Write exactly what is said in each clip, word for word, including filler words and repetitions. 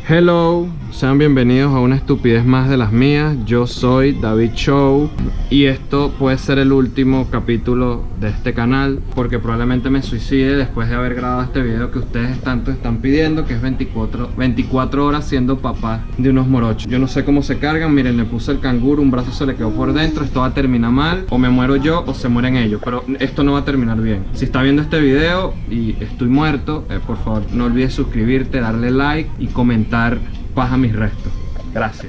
Hello, sean bienvenidos a una estupidez más de las mías. Yo soy David Show y esto puede ser el último capítulo de este canal porque probablemente me suicide después de haber grabado este video que ustedes tanto están pidiendo, que es veinticuatro, veinticuatro horas siendo papá de unos morochos. Yo no sé cómo se cargan, miren, le puse el canguro, un brazo se le quedó por dentro. Esto va a terminar mal, o me muero yo o se mueren ellos, pero esto no va a terminar bien. Si está viendo este video y estoy muerto, eh, por favor no olvides suscribirte, darle like y comentar paja mis restos. Gracias.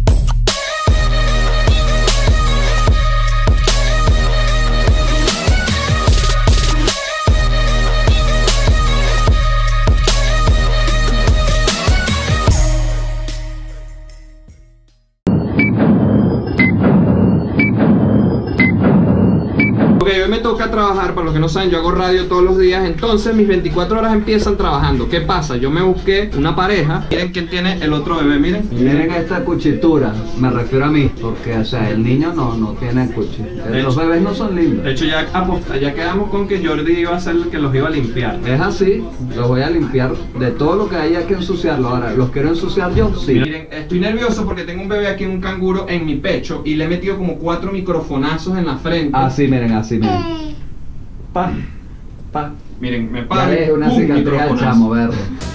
Hoy me toca trabajar, para los que no saben, yo hago radio todos los días, entonces mis veinticuatro horas empiezan trabajando. ¿Qué pasa? Yo me busqué una pareja. Miren quién tiene el otro bebé, miren. Miren esta cuchitura, me refiero a mí, porque o sea, el niño no, no tiene cuchi. Los bebés no son lindos. De hecho ya, aposta, ya quedamos con que Jordi iba a ser el que los iba a limpiar. Es así, los voy a limpiar de todo lo que haya que ensuciarlo. Ahora, ¿los quiero ensuciar yo? Sí. Miren, estoy nervioso porque tengo un bebé aquí, un canguro en mi pecho, y le he metido como cuatro microfonazos en la frente. Así, miren, así, miren. Pa, pa. Miren, me Ya paro. es una cicatriz al chamo verde.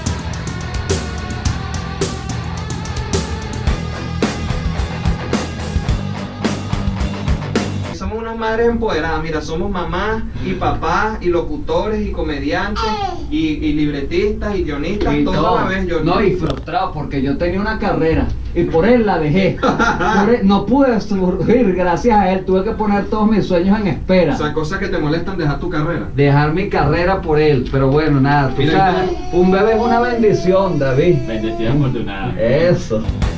Somos unas madres empoderadas, mira, somos mamás y papás y locutores y comediantes y, y libretistas y guionistas, Y toda todo. la vez. Yo No, y frustrado porque yo tenía una carrera y por él la dejé. Por él- no pude surgir gracias a él, tuve que poner todos mis sueños en espera. O sea, cosas que te molestan dejar tu carrera. Dejar mi carrera por él, pero bueno, nada, tú Mira, sabes, un bebé es una bendición, David. Bendecida afortunada. Eso.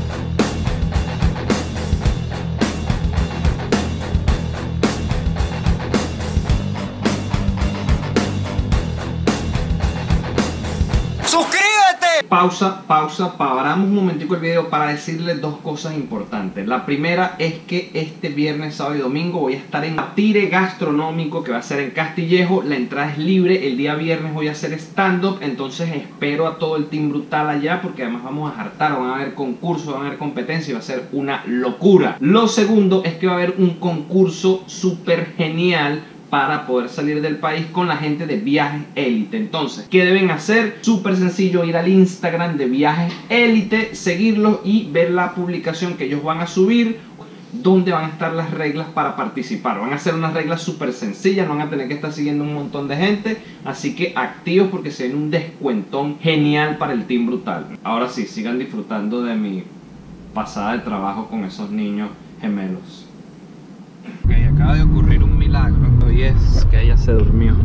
Pausa, pausa, paramos un momentico el video para decirles dos cosas importantes. La primera es que este viernes, sábado y domingo voy a estar en Tire Gastronómico, que va a ser en Castillejo. La entrada es libre. El día viernes voy a hacer stand-up, entonces espero a todo el team brutal allá, porque además vamos a hartar, van a haber concursos, van a haber competencia y va a ser una locura. Lo segundo es que va a haber un concurso súper genial para poder salir del país con la gente de Viajes Élite. Entonces, ¿qué deben hacer? Súper sencillo, ir al Instagram de Viajes Élite, seguirlos y ver la publicación que ellos van a subir, donde van a estar las reglas para participar. Van a ser unas reglas súper sencillas, no van a tener que estar siguiendo un montón de gente, así que activos porque se viene un descuentón genial para el team brutal. Ahora sí, sigan disfrutando de mi pasada de trabajo con esos niños gemelos. Ok, acaba de ocurrir un milagro y es que ella se durmió.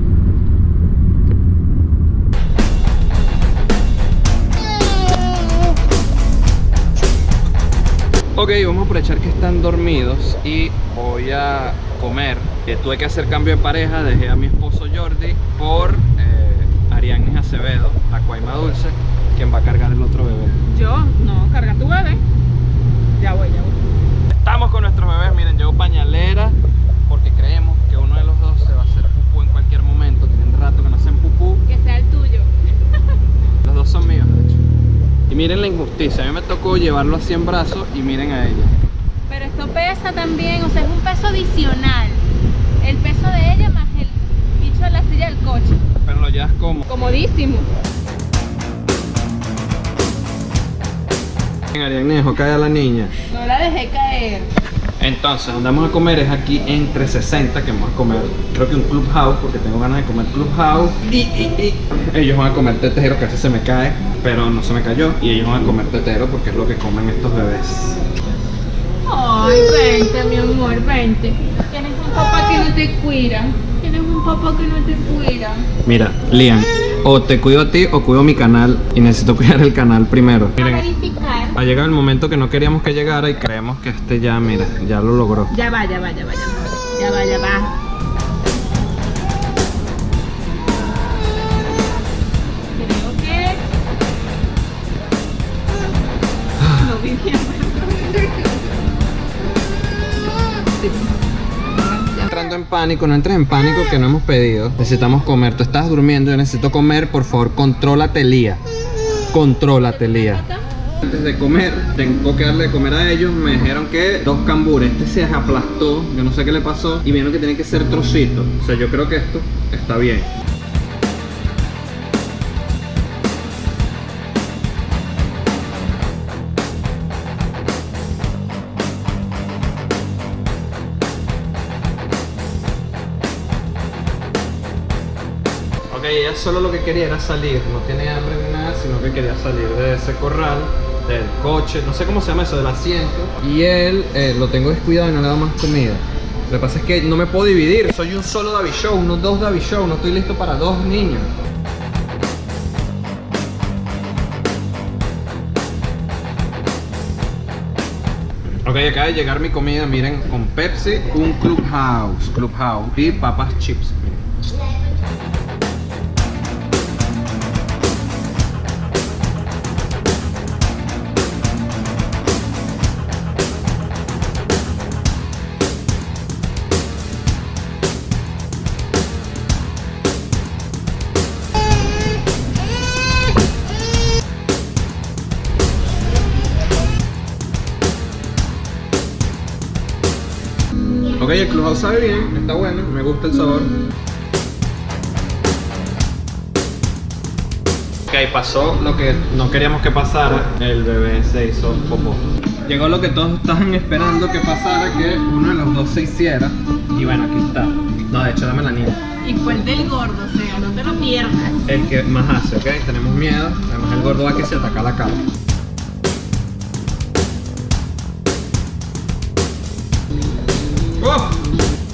Ok, vamos a aprovechar que están dormidos y voy a comer. Eh, tuve que hacer cambio de pareja, dejé a mi esposo Jordi por eh, Ariadne Acevedo, la cuaima dulce, quien va a cargar el otro bebé. Yo, no, carga tu bebé. Ya voy, ya voy. Estamos con nuestros bebés, miren, llevo pañalera porque creemos que uno de los dos se va a hacer pupú en cualquier momento. Tienen rato que no hacen pupú. Que sea el tuyo. Los dos son míos, de hecho. Y miren la injusticia, a mí me tocó llevarlo así en brazos y miren a ella. Pero esto pesa también, o sea, es un peso adicional. El peso de ella más el bicho de la silla del coche. Pero lo llevas como. Comodísimo. Ariadne dejó caer a la niña. No la dejé caer. Entonces, donde vamos a comer es aquí en trescientos sesenta, que vamos a comer, creo que un Clubhouse, porque tengo ganas de comer Clubhouse. Y, y, y ellos van a comer tetero, que a veces se me cae, pero no se me cayó. Y ellos van a comer tetero porque es lo que comen estos bebés. Ay, vente, mi amor, vente. Tienes un papá que no te cuida. Tienes un papá que no te cuida. Mira, Lian, o te cuido a ti o cuido mi canal, y necesito cuidar el canal primero. A Miren, verificar. ha llegado el momento que no queríamos que llegara y creemos que este ya, mira, ya lo logró. Ya va, ya va, ya va, ya va. Ya va, ya va. Creo que... No vi bien. Entrando en pánico, no entres en pánico que no hemos pedido. Necesitamos comer, tú estás durmiendo, yo necesito comer, por favor, contrólate, Lía. Contrólate, Lía. Antes de comer, tengo que darle de comer a ellos. Me dijeron que dos cambures. Este se aplastó, yo no sé qué le pasó. Y vieron que tiene que ser trocito. O sea, yo creo que esto está bien. Ok, ella solo lo que quería era salir. No tiene hambre ni nada, sino que quería salir de ese corral, del coche, no sé cómo se llama eso, del asiento. Y él eh, lo tengo descuidado y no le da más comida. Lo que pasa es que no me puedo dividir. Soy un solo David Show, no dos David Show. No estoy listo para dos niños. Ok, acaba de llegar mi comida, miren, con Pepsi, un Clubhouse, Clubhouse y papas chips. Miren. Ok, el Clubhouse sabe bien, está bueno, me gusta el sabor. Ok, pasó lo que no queríamos que pasara, el bebé se hizo popó. Llegó lo que todos estaban esperando que pasara, que uno de los dos se hiciera. Y bueno, aquí está. No, de hecho, dame la niña. Y fue el del gordo, o sea, no te lo pierdas. El que más hace, ok, tenemos miedo. Además el gordo va que se ataca la cara. ¡Oh!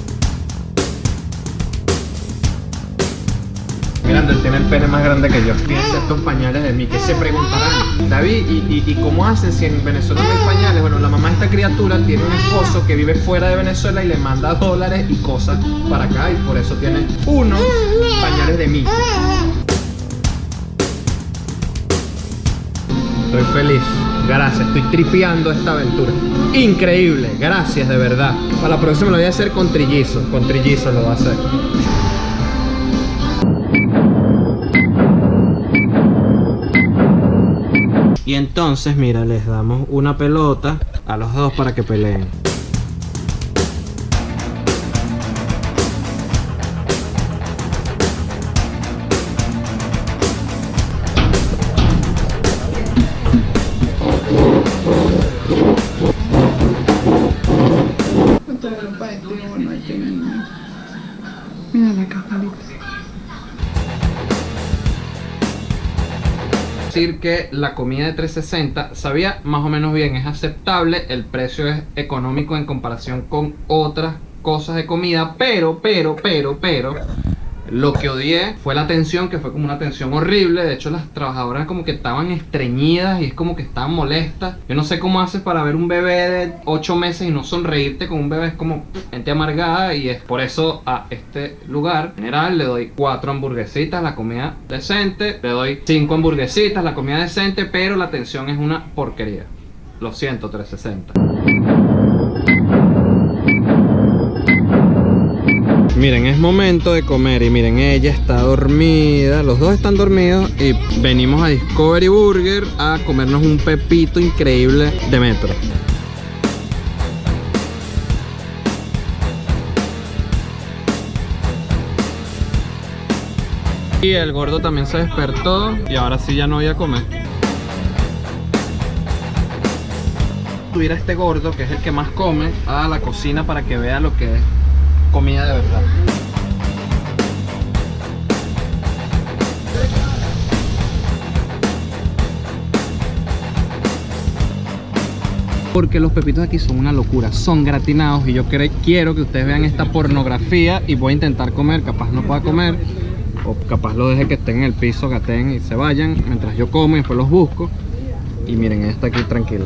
Mirando, él tiene el pene más grande que yo. Fíjense estos pañales de mí, que se preguntarán, David, ¿y, y, y cómo hacen si en Venezuela no hay pañales? Bueno, la mamá de esta criatura tiene un esposo que vive fuera de Venezuela y le manda dólares y cosas para acá, y por eso tiene unos pañales de mí. Estoy feliz, gracias, estoy tripeando esta aventura. Increíble, gracias de verdad. Para la próxima lo voy a hacer con trillizos, con trillizos lo voy a hacer. Y entonces, mira, les damos una pelota a los dos para que peleen. Mira la cajalita. Decir que la comida de trescientos sesenta sabía más o menos bien, es aceptable, el precio es económico en comparación con otras cosas de comida, pero, pero, pero, pero lo que odié fue la atención, que fue como una atención horrible. De hecho, las trabajadoras como que estaban estreñidas y es como que estaban molestas. Yo no sé cómo haces para ver un bebé de ocho meses y no sonreírte con un bebé. Es como gente amargada, y es por eso a este lugar en general le doy cuatro hamburguesitas, la comida decente. Le doy cinco hamburguesitas, la comida decente, pero la atención es una porquería. Lo siento, trescientos sesenta. Miren, es momento de comer y miren, ella está dormida, los dos están dormidos y venimos a Discovery Burger a comernos un pepito increíble de metro. Y el gordo también se despertó y ahora sí ya no voy a comer. Subir a este gordo, que es el que más come, a la cocina para que vea lo que es comida de verdad. Porque los pepitos aquí son una locura, son gratinados y yo quiero que ustedes vean esta pornografía y voy a intentar comer, capaz no pueda comer o capaz lo deje que estén en el piso, gateen y se vayan mientras yo como y después los busco. Y miren, ella está aquí tranquila.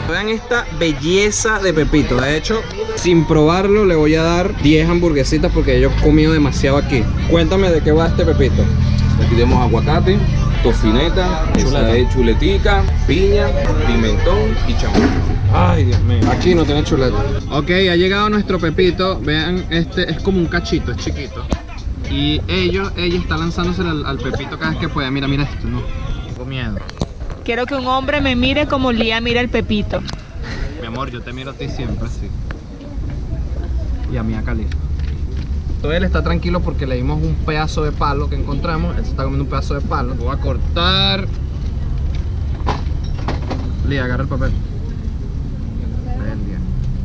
Vean esta belleza de Pepito. De hecho, sin probarlo le voy a dar diez hamburguesitas porque yo he comido demasiado aquí. Cuéntame de qué va este Pepito. Aquí tenemos aguacate, tocineta, esa es chuletica, piña, pimentón y champán. Ay, Dios mío. Aquí no tiene chuleta. Ok, ha llegado nuestro Pepito. Vean, este es como un cachito, es chiquito. Y ellos, ella está lanzándose al, al Pepito cada vez que pueda. Mira, mira esto, no. Tengo miedo. Quiero que un hombre me mire como Lía mira el Pepito. Mi amor, yo te miro a ti siempre así. Y a mí a Califa. Entonces él está tranquilo porque le dimos un pedazo de palo que encontramos. Él se está comiendo un pedazo de palo. Lo voy a cortar. Lía, agarra el papel. Ven, Lía.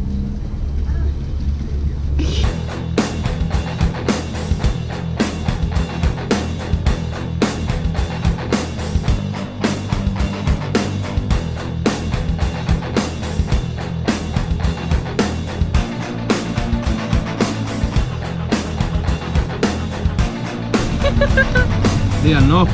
Lía, no.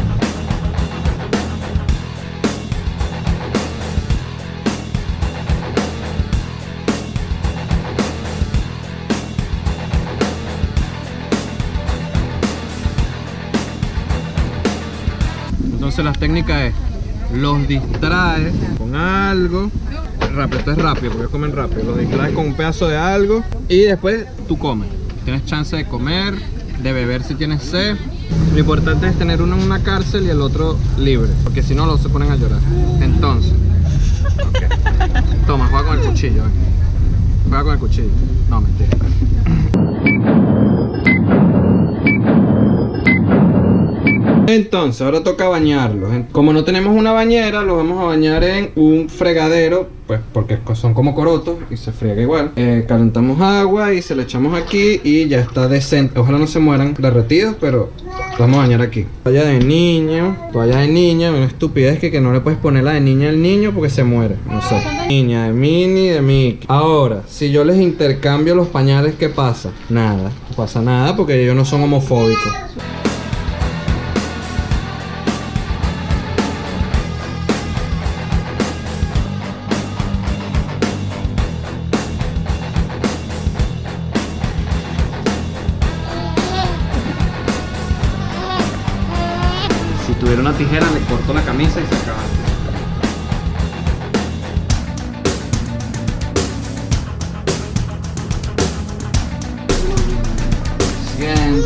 Entonces la técnica es, los distraes con algo rápido, esto es rápido porque comen rápido, los distraes con un pedazo de algo y después tú comes. Tienes chance de comer, de beber si tienes sed. Lo importante es tener uno en una cárcel y el otro libre, porque si no los se ponen a llorar. Entonces, okay. Toma, juega con el cuchillo. Eh. Juega con el cuchillo. No, mentira. Entonces, ahora toca bañarlos. Como no tenemos una bañera, los vamos a bañar en un fregadero, pues porque son como corotos y se friega igual. Eh, calentamos agua y se le echamos aquí y ya está decente. Ojalá no se mueran derretidos, pero los vamos a bañar aquí. Toalla de niño, toalla de niña, una estupidez que, que no le puedes poner la de niña al niño porque se muere. No sé. Niña, de Minnie, de Mickey. Ahora, si yo les intercambio los pañales, ¿qué pasa? Nada, no pasa nada porque ellos no son homofóbicos. Si tuviera una tijera le corto la camisa y se acaba. Bien.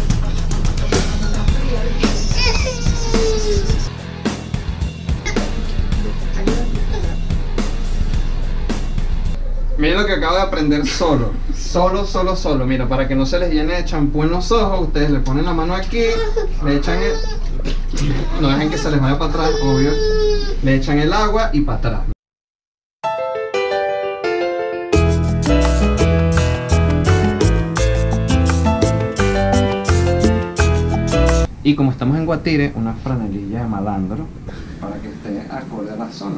Miren lo que acabo de aprender solo. Solo, solo, solo. Mira, para que no se les llene de champú en los ojos, ustedes le ponen la mano aquí, le echan el... No dejen que se les vaya para atrás, obvio. Le echan el agua y para atrás. Y como estamos en Guatire, una franelilla de malandro para que esté acorde a la zona.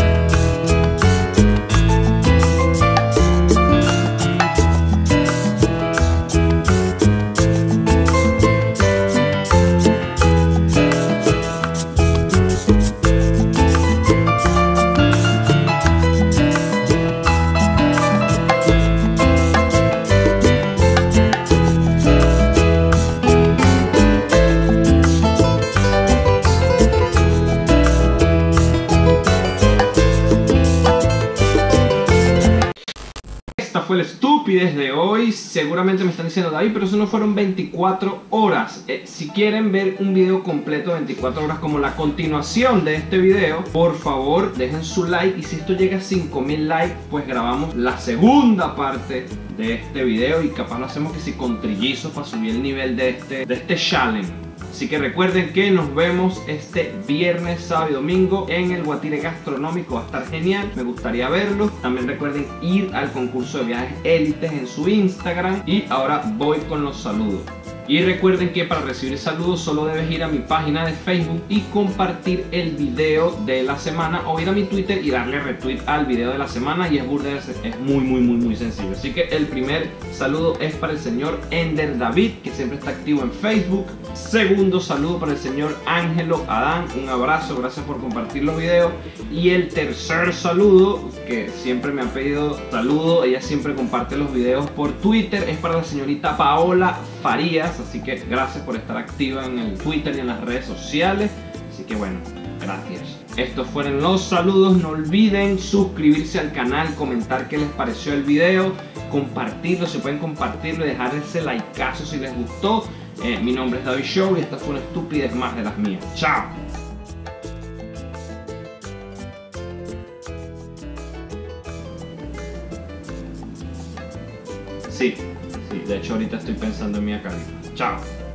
Fue la estupidez de hoy. Seguramente me están diciendo, David, pero eso no fueron veinticuatro horas. Eh, si quieren ver un video completo de veinticuatro horas como la continuación de este video, por favor dejen su like, y si esto llega a cinco mil likes, pues grabamos la segunda parte de este video y capaz lo hacemos que si con trillizos para subir el nivel de este, de este challenge. Así que recuerden que nos vemos este viernes, sábado y domingo en el Guatire Gastronómico. Va a estar genial, me gustaría verlo. También recuerden ir al concurso de viajes élites en su Instagram. Y ahora voy con los saludos. Y recuerden que para recibir saludos solo debes ir a mi página de Facebook y compartir el video de la semana, o ir a mi Twitter y darle retweet al video de la semana, y es burda, es muy muy muy muy sencillo. Así que el primer saludo es para el señor Ender David, que siempre está activo en Facebook. Segundo saludo para el señor Ángelo Adán, un abrazo, gracias por compartir los videos. Y el tercer saludo, que siempre me ha pedido saludo, ella siempre comparte los videos por Twitter, es para la señorita Paola Farías. Así que gracias por estar activa en el Twitter y en las redes sociales. Así que bueno, gracias. Estos fueron los saludos. No olviden suscribirse al canal, comentar qué les pareció el video, compartirlo, si pueden compartirlo y dejar ese likeazo si les gustó. Eh, mi nombre es David Show y esta fue una estupidez más de las mías. ¡Chao! Sí, sí, de hecho ahorita estoy pensando en mi acá. Chao.